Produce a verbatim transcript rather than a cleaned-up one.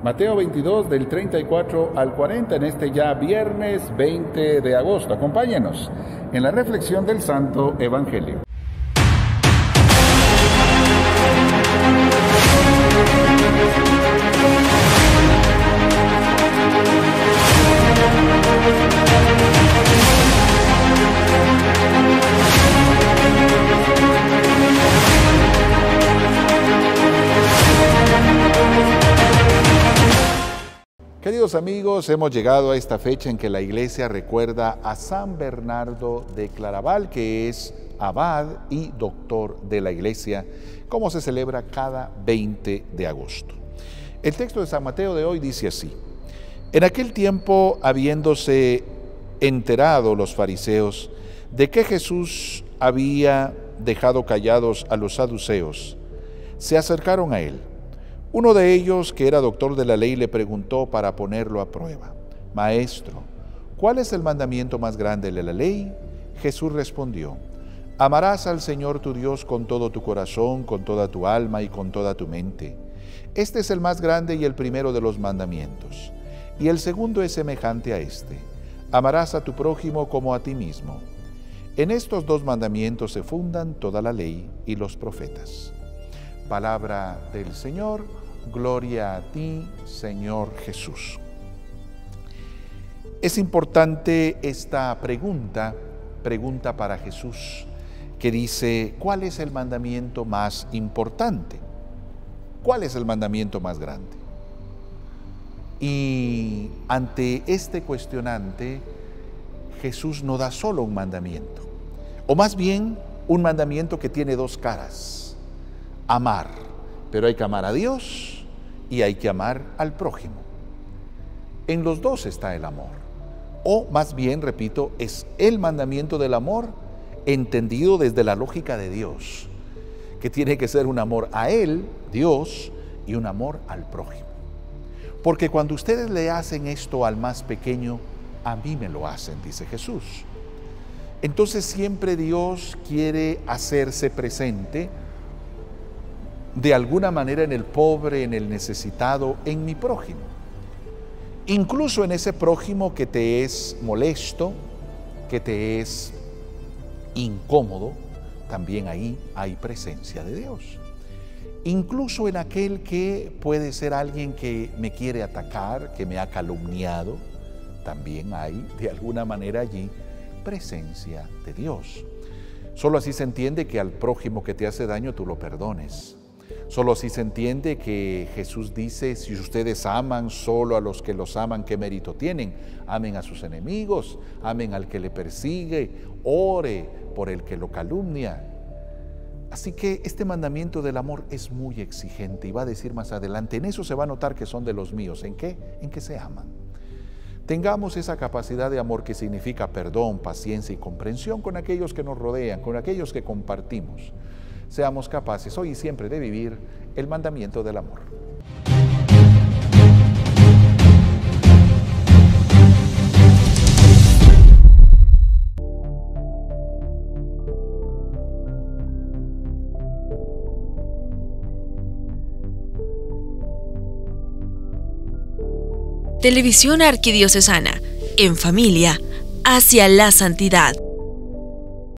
Mateo veintidós, del treinta y cuatro al cuarenta, en este ya viernes veinte de agosto. Acompáñenos en la reflexión del Santo Evangelio. Queridos amigos, hemos llegado a esta fecha en que la Iglesia recuerda a San Bernardo de Claraval, que es abad y doctor de la Iglesia, como se celebra cada veinte de agosto. El texto de San Mateo de hoy dice así: En aquel tiempo, habiéndose enterado los fariseos de que Jesús había dejado callados a los saduceos, se acercaron a él. Uno de ellos, que era doctor de la ley, le preguntó para ponerlo a prueba: Maestro, ¿cuál es el mandamiento más grande de la ley? Jesús respondió: Amarás al Señor tu Dios con todo tu corazón, con toda tu alma y con toda tu mente. Este es el más grande y el primero de los mandamientos. Y el segundo es semejante a este: amarás a tu prójimo como a ti mismo. En estos dos mandamientos se fundan toda la ley y los profetas. Palabra del Señor. Gloria a ti, Señor Jesús. Es importante esta pregunta, pregunta para Jesús, que dice: ¿cuál es el mandamiento más importante? ¿Cuál es el mandamiento más grande? Y ante este cuestionante, Jesús no da solo un mandamiento, o más bien un mandamiento que tiene dos caras: amar, pero hay que amar a Dios y hay que amar al prójimo. En los dos está el amor, o más bien, repito, es el mandamiento del amor entendido desde la lógica de Dios, que tiene que ser un amor a Él, Dios, y un amor al prójimo. Porque cuando ustedes le hacen esto al más pequeño, a mí me lo hacen, dice Jesús. Entonces siempre Dios quiere hacerse presente de alguna manera en el pobre, en el necesitado, en mi prójimo. Incluso en ese prójimo que te es molesto, que te es incómodo, también ahí hay presencia de Dios. Incluso en aquel que puede ser alguien que me quiere atacar, que me ha calumniado, también hay de alguna manera allí presencia de Dios. Solo así se entiende que al prójimo que te hace daño tú lo perdones. Solo así se entiende que Jesús dice: si ustedes aman solo a los que los aman, ¿qué mérito tienen? Amen a sus enemigos, amen al que le persigue, ore por el que lo calumnia. Así que este mandamiento del amor es muy exigente, y va a decir más adelante: en eso se va a notar que son de los míos. ¿En qué? En que se aman. Tengamos esa capacidad de amor que significa perdón, paciencia y comprensión con aquellos que nos rodean, con aquellos que compartimos. Seamos capaces hoy y siempre de vivir el mandamiento del amor. Televisión Arquidiocesana, en familia, hacia la santidad.